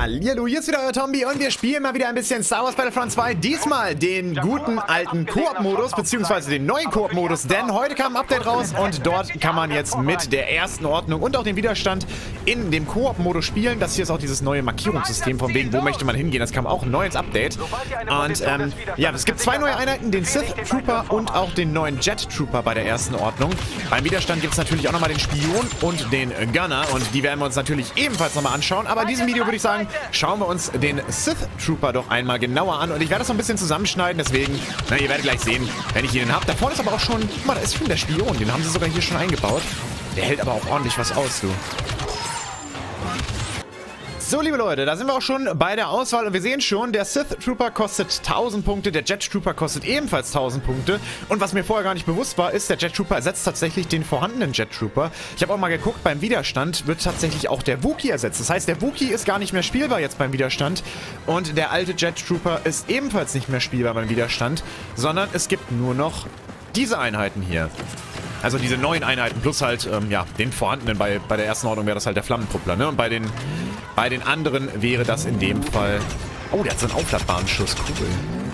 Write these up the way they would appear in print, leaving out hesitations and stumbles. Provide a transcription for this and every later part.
Hallihallo, hier ist wieder euer Tombi und wir spielen mal wieder ein bisschen Star Wars Battlefront 2. Diesmal den guten alten Koop-Modus, beziehungsweise den neuen Koop-Modus, denn heute kam ein Update raus und dort kann man jetzt mit der ersten Ordnung und auch dem Widerstand in dem Koop-Modus spielen. Das hier ist auch dieses neue Markierungssystem, von wegen, wo möchte man hingehen. Das kam auch neu ins Update. Und ja, es gibt zwei neue Einheiten, den Sith Trooper und auch den neuen Jet Trooper bei der ersten Ordnung. Beim Widerstand gibt es natürlich auch nochmal den Spion und den Gunner und die werden wir uns natürlich ebenfalls nochmal anschauen. Aber in diesem Video würde ich sagen, schauen wir uns den Sith Trooper doch einmal genauer an. Und ich werde das noch ein bisschen zusammenschneiden, deswegen, na, ihr werdet gleich sehen, wenn ich ihn habe. Da vorne ist aber auch schon, guck mal, da ist schon der Spion. Den haben sie sogar hier schon eingebaut. Der hält aber auch ordentlich was aus, du. So, liebe Leute, da sind wir auch schon bei der Auswahl und wir sehen schon, der Sith Trooper kostet 1000 Punkte, der Jet Trooper kostet ebenfalls 1000 Punkte und was mir vorher gar nicht bewusst war, ist, der Jet Trooper ersetzt tatsächlich den vorhandenen Jet Trooper. Ich habe auch mal geguckt, beim Widerstand wird tatsächlich auch der Wookiee ersetzt. Das heißt, der Wookiee ist gar nicht mehr spielbar jetzt beim Widerstand und der alte Jet Trooper ist ebenfalls nicht mehr spielbar beim Widerstand, sondern es gibt nur noch diese Einheiten hier. Also diese neuen Einheiten plus halt, ja, den vorhandenen. Bei der ersten Ordnung wäre das halt der Flammentruppler, ne? Und bei den anderen wäre das in dem Fall... Oh, der hat so einen aufladbaren Schuss. Cool.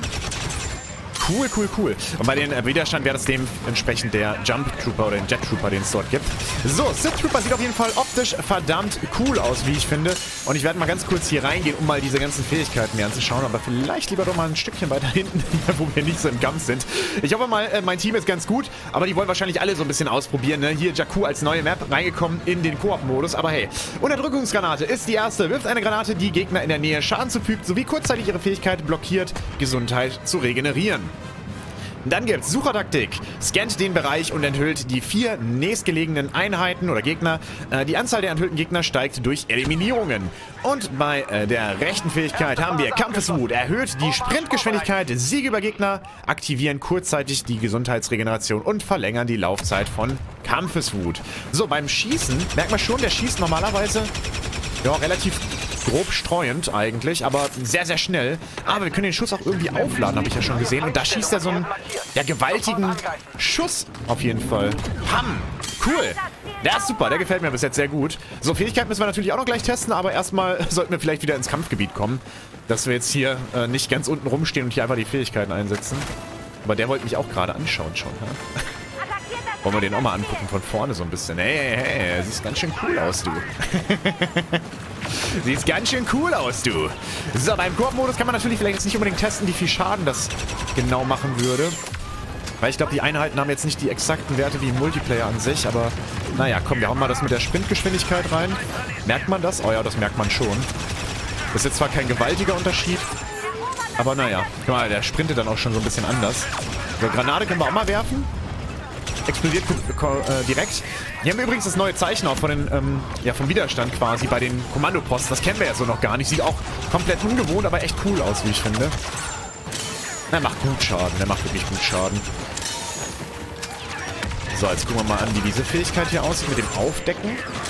Cool, cool, cool. Und bei den Widerstand wäre das dementsprechend der Jump Trooper oder den Jet Trooper, den es dort gibt. So, Sith Trooper sieht auf jeden Fall optisch verdammt cool aus, wie ich finde. Und ich werde mal ganz kurz hier reingehen, um mal diese ganzen Fähigkeiten mir anzuschauen. Aber vielleicht lieber doch mal ein Stückchen weiter hinten, wo wir nicht so im Kampf sind. Ich hoffe mal, mein Team ist ganz gut. Aber die wollen wahrscheinlich alle so ein bisschen ausprobieren, ne? Hier Jakku als neue Map reingekommen in den Koop-Modus. Aber hey, Unterdrückungsgranate ist die erste. Wirft eine Granate, die Gegner in der Nähe Schaden zufügt, sowie kurzzeitig ihre Fähigkeit blockiert, Gesundheit zu regenerieren. Dann gibt's Suchertaktik. Scannt den Bereich und enthüllt die 4 nächstgelegenen Einheiten oder Gegner. Die Anzahl der enthüllten Gegner steigt durch Eliminierungen. Und bei der rechten Fähigkeit haben wir Kampfeswut. Erhöht die Sprintgeschwindigkeit, Siege über Gegner, aktivieren kurzzeitig die Gesundheitsregeneration und verlängern die Laufzeit von Kampfeswut. So, beim Schießen merkt man schon, der schießt normalerweise ja relativ grob streuend eigentlich, aber sehr, sehr schnell. Aber wir können den Schuss auch irgendwie aufladen, habe ich ja schon gesehen. Und da schießt er so einen gewaltigen Schuss auf jeden Fall. Pam! Cool! Der ist super, der gefällt mir bis jetzt sehr gut. So, Fähigkeit müssen wir natürlich auch noch gleich testen, aber erstmal sollten wir vielleicht wieder ins Kampfgebiet kommen. Dass wir jetzt hier nicht ganz unten rumstehen und hier einfach die Fähigkeiten einsetzen. Aber der wollte mich auch gerade anschauen schon, ja? Wollen wir den auch mal angucken von vorne so ein bisschen. Hey, siehst ganz schön cool aus, du. Sieht ganz schön cool aus, du. So, beim Koop-Modus kann man natürlich vielleicht jetzt nicht unbedingt testen, wie viel Schaden das genau machen würde. Weil ich glaube, die Einheiten haben jetzt nicht die exakten Werte wie im Multiplayer an sich, aber naja, komm, wir hauen mal das mit der Sprintgeschwindigkeit rein. Merkt man das? Oh ja, das merkt man schon. Das ist jetzt zwar kein gewaltiger Unterschied, aber naja. Guck mal, der sprintet dann auch schon so ein bisschen anders. So, Granate können wir auch mal werfen. Explodiert direkt. Hier haben wir übrigens das neue Zeichen auch von den, ja, vom Widerstand quasi bei den Kommandoposten. Das kennen wir ja so noch gar nicht. Sieht auch komplett ungewohnt, aber echt cool aus, wie ich finde. Der macht gut Schaden. Der macht wirklich gut Schaden. So, jetzt gucken wir mal an, wie diese Fähigkeit hier aussieht mit dem Aufdecken.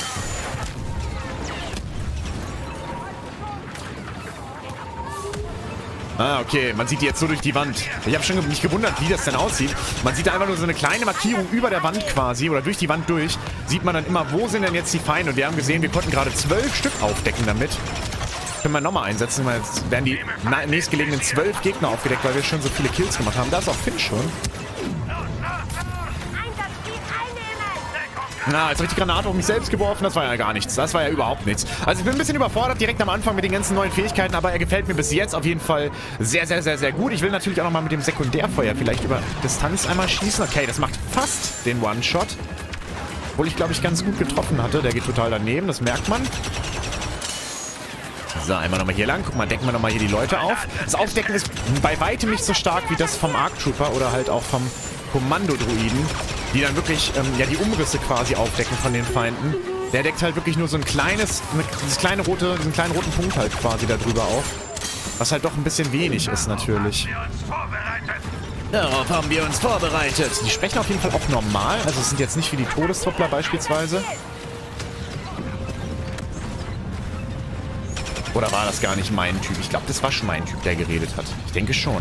Ah, okay. Man sieht die jetzt so durch die Wand. Ich habe schon mich gewundert, wie das denn aussieht. Man sieht da einfach nur so eine kleine Markierung über der Wand quasi oder durch die Wand durch. Sieht man dann immer, wo sind denn jetzt die Feinde? Und wir haben gesehen, wir konnten gerade 12 Stück aufdecken damit. Können wir nochmal einsetzen, weil jetzt werden die nächstgelegenen 12 Gegner aufgedeckt, weil wir schon so viele Kills gemacht haben. Da ist auch Finn schon. Na, jetzt habe ich die Granate auf mich selbst geworfen. Das war ja gar nichts. Das war ja überhaupt nichts. Also ich bin ein bisschen überfordert direkt am Anfang mit den ganzen neuen Fähigkeiten, aber er gefällt mir bis jetzt auf jeden Fall sehr, sehr, sehr, sehr gut. Ich will natürlich auch nochmal mit dem Sekundärfeuer vielleicht über Distanz einmal schießen. Okay, das macht fast den One-Shot. Obwohl ich, glaube ich, ganz gut getroffen hatte. Der geht total daneben, das merkt man. So, einmal nochmal hier lang. Guck mal, decken wir nochmal hier die Leute auf. Das Aufdecken ist bei weitem nicht so stark wie das vom Arc Trooper oder halt auch vom Kommando-Druiden, die dann wirklich ja, die Umrisse quasi aufdecken von den Feinden. Der deckt halt wirklich nur so ein kleines, diesen kleinen roten Punkt halt quasi da drüber auf. Was halt doch ein bisschen wenig ist natürlich. Darauf haben wir uns vorbereitet. Die sprechen auf jeden Fall auch normal. Also es sind jetzt nicht wie die Todestruppler beispielsweise. Oder war das gar nicht mein Typ? Ich glaube, das war schon mein Typ, der geredet hat. Ich denke schon.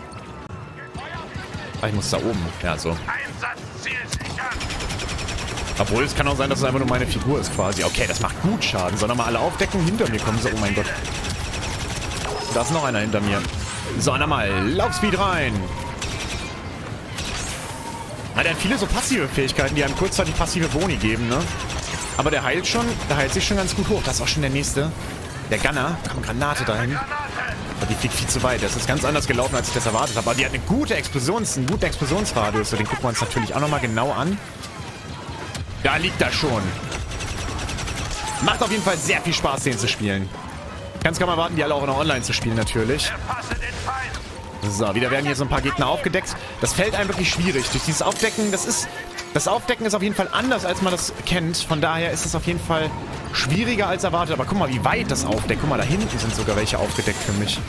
Ah, ich muss da oben. Ja, so. Obwohl, es kann auch sein, dass es einfach nur meine Figur ist quasi. Okay, das macht gut Schaden. Sollen wir mal alle aufdecken? Hinter mir kommen sie. Oh mein Gott. Da ist noch einer hinter mir. So, einmal Laufspeed rein. Na, der hat viele so passive Fähigkeiten, die einem kurzzeitig passive Boni geben, ne? Aber der heilt sich schon ganz gut hoch. Das ist auch schon der nächste. Der Gunner. Komm, Granate dahin. Aber die fliegt viel zu weit. Das ist ganz anders gelaufen, als ich das erwartet habe. Aber die hat einen guten Explosionsradius. So, den gucken wir uns natürlich auch nochmal genau an. Da liegt er schon. Macht auf jeden Fall sehr viel Spaß, den zu spielen. Kannst kaum erwarten, die alle auch noch online zu spielen, natürlich. So, wieder werden hier so ein paar Gegner aufgedeckt. Das fällt einem wirklich schwierig. Durch dieses Aufdecken, das Aufdecken ist auf jeden Fall anders, als man das kennt. Von daher ist es auf jeden Fall schwieriger als erwartet. Aber guck mal, wie weit das aufdeckt. Guck mal, da hinten sind sogar welche aufgedeckt für mich.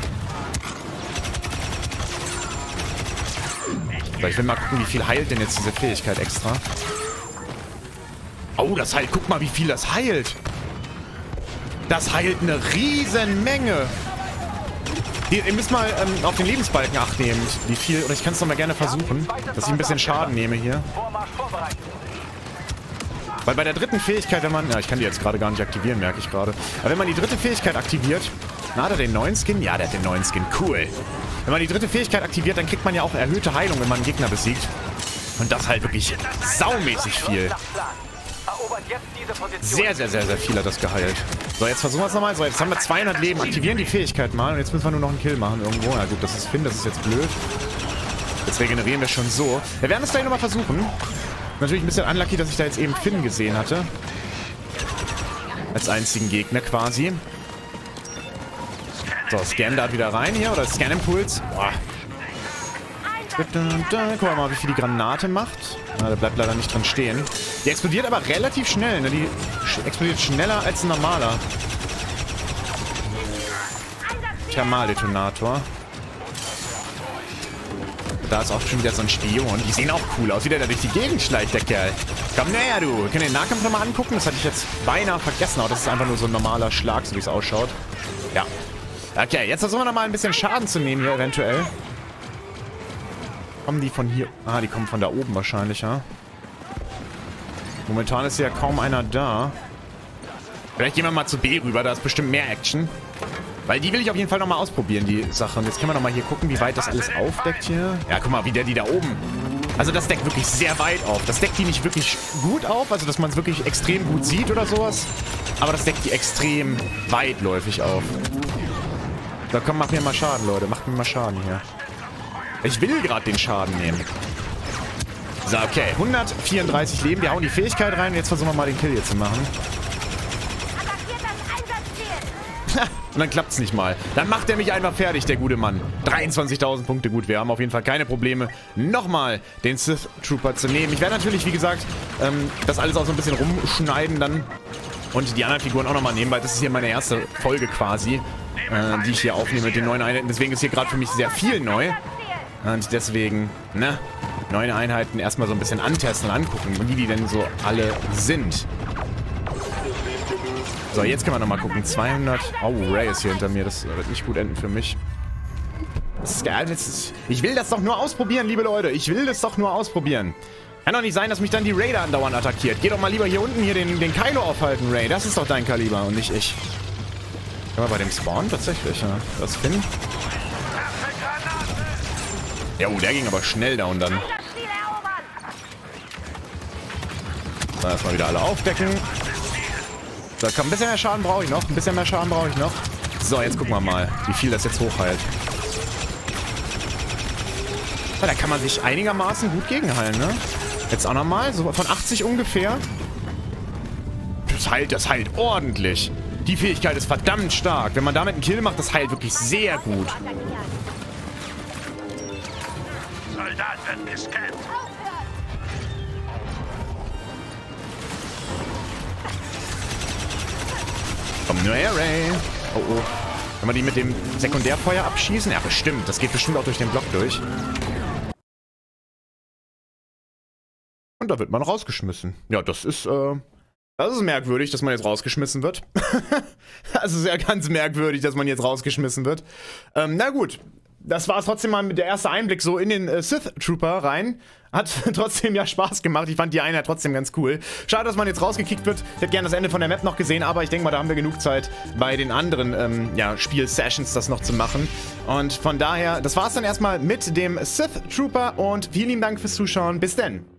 So, ich will mal gucken, wie viel heilt denn jetzt diese Fähigkeit extra. Oh, das heilt. Guck mal, wie viel das heilt. Das heilt eine riesen Menge. Ihr müsst mal auf den Lebensbalken Acht nehmen. Wie viel, oder ich kann es noch mal gerne versuchen, dass ich ein bisschen Schaden nehme hier. Weil bei der dritten Fähigkeit, wenn man... Ja, ich kann die jetzt gerade gar nicht aktivieren, merke ich gerade. Aber wenn man die dritte Fähigkeit aktiviert... Na, hat er den neuen Skin? Ja, der hat den neuen Skin. Cool. Wenn man die dritte Fähigkeit aktiviert, dann kriegt man ja auch erhöhte Heilung, wenn man einen Gegner besiegt. Und das halt wirklich saumäßig viel. Sehr, sehr, sehr, sehr viel hat das geheilt. So, jetzt versuchen wir es nochmal. So, jetzt haben wir 200 Leben. Aktivieren die Fähigkeit mal. Und jetzt müssen wir nur noch einen Kill machen irgendwo. Na gut, das ist Finn. Das ist jetzt blöd. Jetzt regenerieren wir schon so. Wir werden es gleich nochmal versuchen. Natürlich ein bisschen unlucky, dass ich da jetzt eben Finn gesehen hatte. Als einzigen Gegner quasi. So, Scan da wieder rein hier. Oder Scan-Impuls. Boah. Guck mal, wie viel die Granate macht. Na, da bleibt leider nicht dran stehen. Die explodiert aber relativ schnell, ne? Die explodiert schneller als ein normaler Thermaldetonator. Da ist auch schon wieder so ein Spion. Die sehen auch cool aus, wie der da durch die Gegend schleicht, der Kerl. Komm näher, du. Wir können den Nahkampf nochmal angucken. Das hatte ich jetzt beinahe vergessen. Aber das ist einfach nur so ein normaler Schlag, so wie es ausschaut. Ja. Okay, jetzt versuchen wir nochmal ein bisschen Schaden zu nehmen hier eventuell. Kommen die von hier? Ah, die kommen von da oben wahrscheinlich, ja. Momentan ist ja kaum einer da. Vielleicht gehen wir mal zu B rüber, da ist bestimmt mehr Action. Weil die will ich auf jeden Fall nochmal ausprobieren, die Sache. Und jetzt können wir nochmal hier gucken, wie weit das alles aufdeckt hier. Ja, guck mal, wie der die da oben. Also das deckt wirklich sehr weit auf. Das deckt die nicht wirklich gut auf, also dass man es wirklich extrem gut sieht oder sowas. Aber das deckt die extrem weitläufig auf. So, komm, mach mir mal Schaden, Leute. Macht mir mal Schaden hier. Ich will gerade den Schaden nehmen. So, okay. 134 Leben. Wir hauen die Fähigkeit rein. Jetzt versuchen wir mal den Kill hier zu machen. Und dann klappt es nicht mal. Dann macht er mich einfach fertig, der gute Mann. 23.000 Punkte. Gut, wir haben auf jeden Fall keine Probleme, nochmal den Sith Trooper zu nehmen. Ich werde natürlich, wie gesagt, das alles auch so ein bisschen rumschneiden dann. Und die anderen Figuren auch nochmal nehmen, weil das ist hier meine erste Folge quasi, die ich hier aufnehme mit den neuen Einheiten. Deswegen ist hier gerade für mich sehr viel neu. Und deswegen, ne, neue Einheiten erstmal so ein bisschen antesten und angucken, wie die denn so alle sind. So, jetzt können wir nochmal gucken. 200. Oh, Ray ist hier hinter mir. Das wird nicht gut enden für mich. Das ist geil. Ich will das doch nur ausprobieren, liebe Leute. Ich will das doch nur ausprobieren. Kann doch nicht sein, dass mich dann die Raider andauernd attackiert. Geh doch mal lieber hier unten hier den Kylo aufhalten, Ray. Das ist doch dein Kaliber und nicht ich. Können wir bei dem Spawn tatsächlich, ja. Das Finn. Ja, oh, der ging aber schnell da und dann. So, erstmal wieder alle aufdecken. So, komm, ein bisschen mehr Schaden brauche ich noch. Ein bisschen mehr Schaden brauche ich noch. So, jetzt gucken wir mal, wie viel das jetzt hochheilt. Ja, da kann man sich einigermaßen gut gegenheilen, ne? Jetzt auch nochmal, so von 80 ungefähr. Das heilt ordentlich. Die Fähigkeit ist verdammt stark. Wenn man damit einen Kill macht, das heilt wirklich sehr gut. Komm nur her, Ray. Oh, oh. Wenn wir die mit dem Sekundärfeuer abschießen? Ja, bestimmt. Das geht bestimmt auch durch den Block durch. Und da wird man rausgeschmissen. Ja, das ist merkwürdig, dass man jetzt rausgeschmissen wird. Das ist ja ganz merkwürdig, dass man jetzt rausgeschmissen wird. Na gut. das war es trotzdem mal mit der erste Einblick so in den Sith Trooper rein. Hat trotzdem ja Spaß gemacht. Ich fand die Einheit trotzdem ganz cool. Schade, dass man jetzt rausgekickt wird. Ich hätte gerne das Ende von der Map noch gesehen, aber ich denke mal, da haben wir genug Zeit bei den anderen Spiel-Sessions das noch zu machen. Und von daher, das war es dann erstmal mit dem Sith Trooper und vielen lieben Dank fürs Zuschauen. Bis denn.